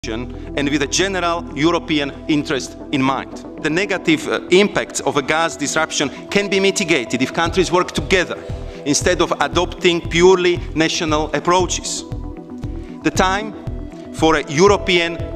and with a general European interest in mind. The negative impacts of a gas disruption can be mitigated if countries work together instead of adopting purely national approaches. The time for a European